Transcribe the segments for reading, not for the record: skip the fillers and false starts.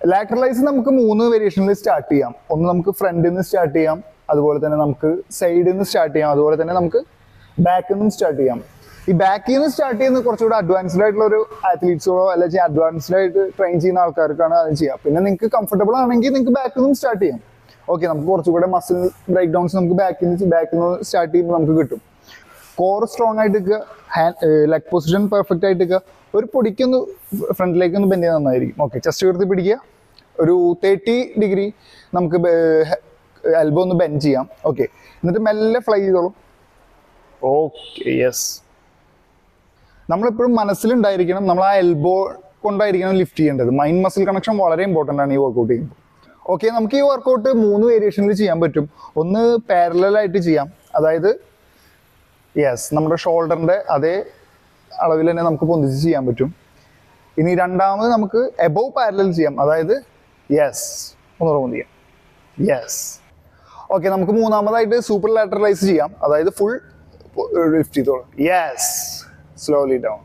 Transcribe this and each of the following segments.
ലാറ്ററലൈസ് നമുക്ക് 3 വേരിയേഷനിൽ സ്റ്റാർട്ട് ചെയ്യാം. ഒന്ന് നമുക്ക് ഫ്രണ്ടിൽ നിന്ന് സ്റ്റാർട്ട് ചെയ്യാം, അതുപോലെ തന്നെ നമുക്ക് സൈഡിൽ നിന്ന് സ്റ്റാർട്ട് ചെയ്യാം, അതുപോലെ തന്നെ നമുക്ക് ബാക്കിൽ നിന്നും സ്റ്റാർട്ട് ചെയ്യാം. ഈ ബാക്കിൽ നിന്ന് സ്റ്റാർട്ട് ചെയ്യുന്നത് കുറച്ചുകൂടെ അഡ്വാൻസ്ഡ് ആയിട്ടുള്ള ഒരു ആത്ലീറ്റ്സോ അല്ലെങ്കിൽ അഡ്വാൻസ്ഡ് ആയിട്ട് ട്രെയിൻ ചെയ്യുന്ന ആൾക്കാർക്കാണ് അത് ചെയ്യുക. പിന്നെ നിങ്ങൾക്ക് കംഫർട്ടബിൾ ആണെങ്കിൽ നിങ്ങൾക്ക് ബാക്കിൽ നിന്നും സ്റ്റാർട്ട് ചെയ്യാം. ഓക്കെ, നമുക്ക് കുറച്ചുകൂടെ മസിൽ ബ്രേക്ക് ഡൗൺസ് നമുക്ക് ബാക്കിൽ നിന്ന് സ്റ്റാർട്ട് ചെയ്യുമ്പോൾ നമുക്ക് കിട്ടും. കോർ സ്ട്രോങ് ആയിട്ട് നിൽക്കുക, ലെഗ് പൊസിഷൻ പെർഫെക്റ്റ് ആയിട്ട് നിൽക്കുക. ഒരു പൊടിക്കൊന്ന് ഫ്രണ്ടിലേക്ക് ഒന്ന് ബെൻഡ് ചെയ്യാൻ നന്നായിരിക്കും. ഓക്കെ, ചെസ്റ്റ് ഉയർത്തി പിടിക്കുക. ഒരു 30 ഡിഗ്രി നമുക്ക് എൽബോ ഒന്ന് ബെൻഡ് ചെയ്യാം. ഓക്കെ, എന്നിട്ട് മെല്ലെ ഫ്ലൈ ചെയ്തോളും. Okay, yes. നമ്മളെപ്പോഴും മനസ്സിലുണ്ടായിരിക്കണം നമ്മൾ ആ എൽബോ കൊണ്ടായിരിക്കണം ലിഫ്റ്റ് ചെയ്യേണ്ടത്. മൈൻഡ് മസിൽ കണക്ഷൻ വളരെ ഇമ്പോർട്ടൻ്റ് ആണ് ഈ വർക്കൗട്ട് ചെയ്യുമ്പോൾ. ഓക്കെ, നമുക്ക് ഈ വർക്കൗട്ട് 3 വേരിയേഷനിൽ ചെയ്യാൻ പറ്റും. ഒന്ന് പാരലലായിട്ട് ചെയ്യാം, അതായത് യെസ് നമ്മുടെ ഷോൾഡറിൻ്റെ അതേ അളവിൽ തന്നെ നമുക്ക് പൊന്തിച്ച് ചെയ്യാൻ പറ്റും. ഇനി രണ്ടാമത് നമുക്ക് എബോവ് പാരലൽ ചെയ്യാം, അതായത് യെസ് ഒന്നുകൂടെ പൊന്തിക്കാം. യെസ്. ഓക്കെ, നമുക്ക് മൂന്നാമതായിട്ട് സൂപ്പർ ലാറ്ററലൈസ് ചെയ്യാം, അതായത് ഫുൾ ലിഫ്റ്റ് ചെയ്തോളാം. Yes, slowly down.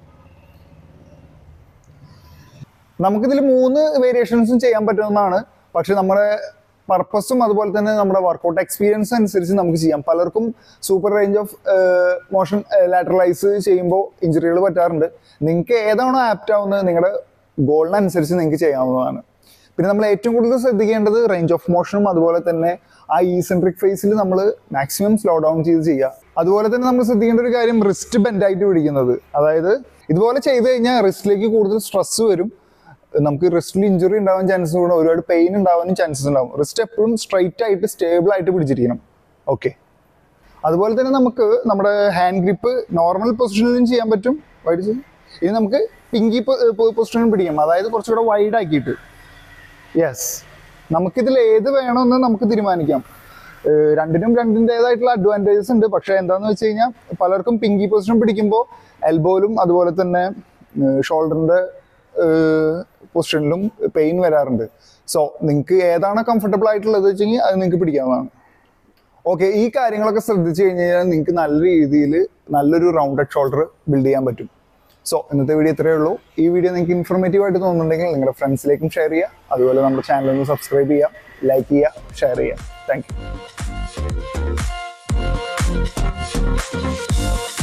നമുക്കിതിൽ 3 വേരിയേഷൻസും ചെയ്യാൻ പറ്റുന്നതാണ്. പക്ഷെ നമ്മുടെ പർപ്പസും അതുപോലെ തന്നെ നമ്മുടെ വർക്കൗട്ട് എക്സ്പീരിയൻസ് അനുസരിച്ച് നമുക്ക് ചെയ്യാം. പലർക്കും super range of motion lateral raise ചെയ്യുമ്പോൾ ഇഞ്ചുറികൾ പറ്റാറുണ്ട്. നിങ്ങൾക്ക് ഏതാണോ ആപ്റ്റ് ആവുന്നത് നിങ്ങളുടെ ഗോളിനനുസരിച്ച് നിങ്ങൾക്ക് ചെയ്യാവുന്നതാണ്. പിന്നെ നമ്മൾ ഏറ്റവും കൂടുതൽ ശ്രദ്ധിക്കേണ്ടത് റേഞ്ച് ഓഫ് മോഷനും അതുപോലെ തന്നെ ആ ഈസെൻട്രിക് ഫേസിൽ നമ്മൾ മാക്സിമം സ്ലോ ഡൗൺ ചെയ്ത് ചെയ്യുക. അതുപോലെ തന്നെ നമ്മൾ ശ്രദ്ധിക്കേണ്ട ഒരു കാര്യം റിസ്റ്റ് ബെൻഡായിട്ട് പിടിക്കുന്നത്. അതായത് ഇതുപോലെ ചെയ്ത് കഴിഞ്ഞാൽ റിസ്റ്റിലേക്ക് കൂടുതൽ സ്ട്രെസ് വരും. നമുക്ക് റിസ്റ്റിൽ ഇഞ്ചുറി ഉണ്ടാവാൻ ചാൻസസ് കൂടെ, ഒരുപാട് പെയിൻ ഉണ്ടാവാനും ചാൻസസ് ഉണ്ടാവും. റിസ്റ്റ് എപ്പോഴും സ്ട്രൈറ്റ് ആയിട്ട് സ്റ്റേബിൾ ആയിട്ട് പിടിച്ചിരിക്കണം. ഓക്കെ, അതുപോലെ തന്നെ നമുക്ക് നമ്മുടെ ഹാൻഡ് ഗ്രിപ്പ് നോർമൽ പൊസിഷനിലും ചെയ്യാൻ പറ്റും. ഇനി നമുക്ക് പിങ്കി പൊസിഷനിൽ പിടിക്കാം, അതായത് കുറച്ചുകൂടെ വൈഡ് ആക്കിയിട്ട്. യെസ്, നമുക്കിതിൽ ഏത് വേണമെന്ന് നമുക്ക് തീരുമാനിക്കാം. രണ്ടിനും രണ്ടിൻ്റെതായിട്ടുള്ള അഡ്വാൻറ്റേജസ് ഉണ്ട്. പക്ഷേ എന്താണെന്ന് വെച്ച് കഴിഞ്ഞാൽ പലർക്കും പിങ്കി പൊസിഷൻ പിടിക്കുമ്പോൾ എൽബോയിലും അതുപോലെ തന്നെ ഷോൾഡറിൻ്റെ പൊസിഷനിലും പെയിൻ വരാറുണ്ട്. സോ നിങ്ങൾക്ക് ഏതാണ് കംഫർട്ടബിൾ ആയിട്ടുള്ളത് വെച്ചെങ്കിൽ അത് നിങ്ങൾക്ക് പിടിക്കാവുന്നതാണ്. ഓക്കെ, ഈ കാര്യങ്ങളൊക്കെ ശ്രദ്ധിച്ചു കഴിഞ്ഞ് കഴിഞ്ഞാൽ നിങ്ങൾക്ക് നല്ല രീതിയിൽ നല്ലൊരു റൗണ്ടഡ് ഷോൾഡർ ബിൽഡ് ചെയ്യാൻ പറ്റും. സോ ഇന്നത്തെ വീഡിയോ ഇത്രയേ ഉള്ളൂ. ഈ വീഡിയോ നിങ്ങൾക്ക് ഇൻഫോർമേറ്റീവ് ആയിട്ട് തോന്നുന്നുണ്ടെങ്കിൽ നിങ്ങളുടെ ഫ്രണ്ട്സിലേക്കും ഷെയർ ചെയ്യുക. അതുപോലെ നമ്മുടെ ചാനലൊന്ന് സബ്സ്ക്രൈബ് ചെയ്യുക, ലൈക്ക് ചെയ്യുക, ഷെയർ ചെയ്യുക. Thank U.